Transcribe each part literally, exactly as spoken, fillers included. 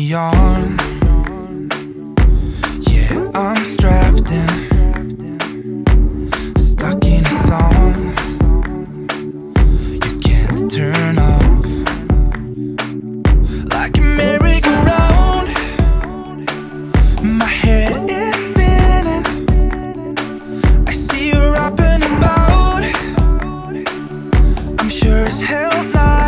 on. Yeah, I'm strapped in, stuck in a song you can't turn off. Like a merry-go-round, my head is spinning. I see you up and about, I'm sure as hell not.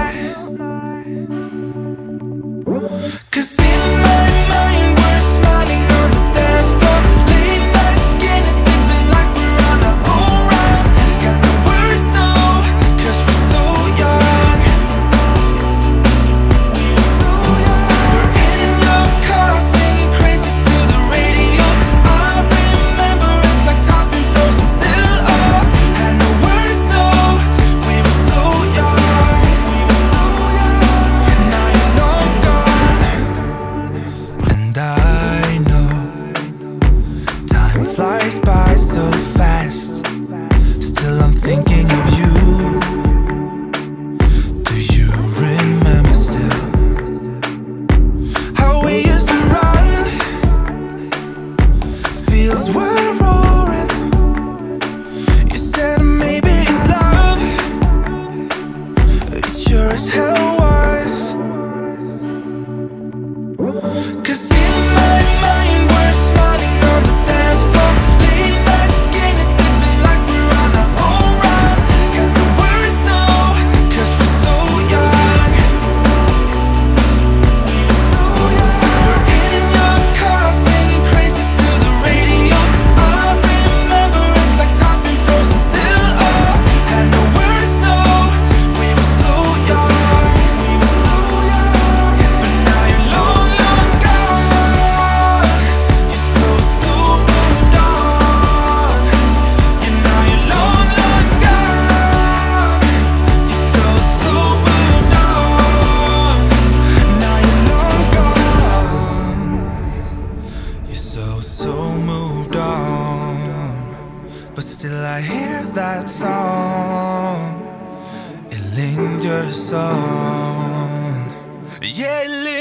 'Cause in my mind we're smiling on the dance floor, late nights getting dipping like we're on a whole round. Got the words though, 'cause we're so young. We're in your car singing crazy to the radio. I remember it like time's been frozen still. Oh, had no words though, we were so young. Now you're long gone, and I know time flies by so fast. Still I'm thinking of you. Do you remember still how we used to run? Fields were roaring. You said maybe it's love. It sure as hell was. 'Cause in my mind we're smiling on the dance floor, late nights getting dipping like we're on a whole round. Got the words though, 'cause we're so young. We're in your car singing crazy to the radio. I remember it like time's been frozen still. Oh, had no words though, we were so young. But now you're long, long gone. You're so, so moved on. Yeah, now you're long, long gone. You're so, so moved on. Now you're long gone. You're so, so moved on. But still I hear that song. It lingers on. Yeah, it lingers